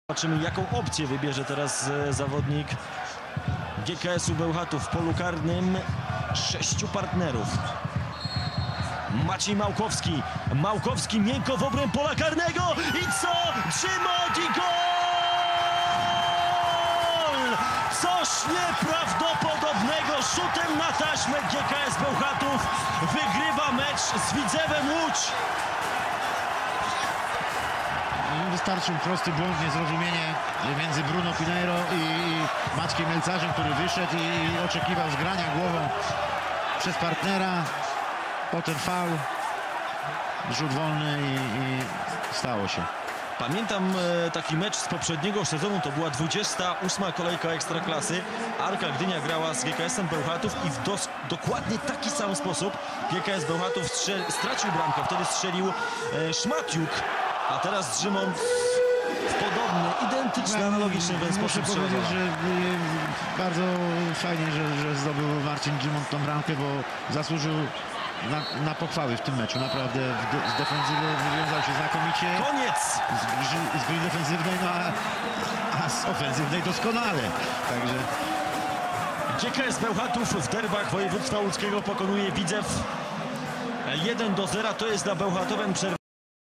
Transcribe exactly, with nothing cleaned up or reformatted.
Zobaczymy, jaką opcję wybierze teraz zawodnik G K S-u Bełchatów w polu karnym. Sześciu partnerów. Maciej Małkowski. Małkowski miękko w obręb pola karnego. I co? Grzymot i gol! Coś nieprawdopodobnego. Rzutem na taśmę G K S Bełchatów wygrywa mecz z Widzewem Łódź. Wystarczył prosty błąd, niezrozumienie między Bruno Pinheiro i Maćkiem Melcarzem, który wyszedł i oczekiwał zgrania głową przez partnera. Potem faul, rzut wolny i, i stało się. Pamiętam e, taki mecz z poprzedniego sezonu, to była dwudziesta ósma kolejka Ekstraklasy. Arka Gdynia grała z G K S-em Bełchatów i w dos dokładnie taki sam sposób G K S Bełchatów stracił bramkę. Wtedy strzelił e, Szmatiuk, a teraz Grzymont w podobny, identyczny, analogiczny w ten sposób. Muszę powiedzieć, że bardzo fajnie, że, że zdobył Marcin Grzymont tą bramkę, bo zasłużył na, na pochwały w tym meczu. Naprawdę z defensywy wywiązał się znakomicie. Koniec! Z, z gry defensywnej, no a, a z ofensywnej doskonale. Także G K S Bełchatów w derbach województwa łódzkiego pokonuje Widzew jeden do zera. To jest dla Bełchatowian przerwa.